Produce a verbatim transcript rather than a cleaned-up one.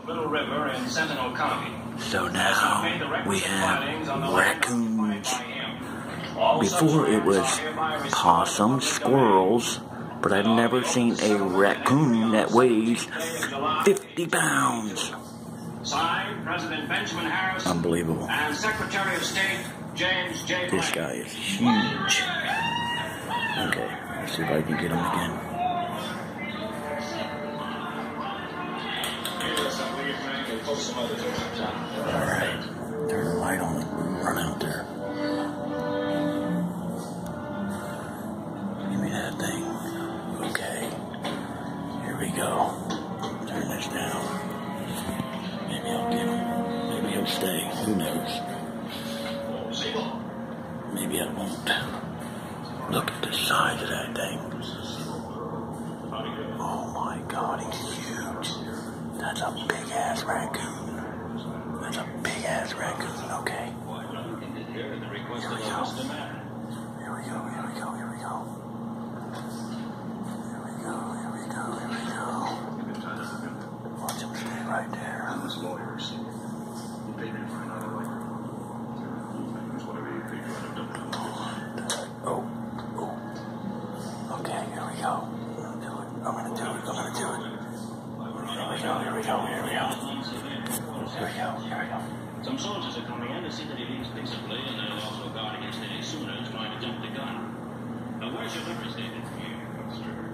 Little River in Sentinel County. So now we have raccoons. Before it was possums, squirrels, but I've never seen a raccoon that weighs fifty pounds. Signed, President Benjamin Harris. Unbelievable. And Secretary of State James J. This guy is huge. Okay, let's see if I can get him again. Alright, turn the light on and run out there. Give me that thing. Okay, here we go. Turn this down. Maybe I'll get him. Maybe he'll stay. Who knows? Maybe I won't. Look at the size of that thing. Oh my God, he's huge. That's a big ass raccoon. That's a big ass raccoon, okay. Here we go. Here we go, here we go, here we go. Here we go, here we go, here we go. Watch him stay right there. Oh, oh. Okay, here we go. I'm gonna do it. I'm gonna do it. I'm gonna do it. Here we go, here we go, here we go. Here we go, here we go. Some soldiers are coming in to see that he leaves peaceably, and they'll also guard against any Sooners trying to jump the gun. Now, where's your livery statement?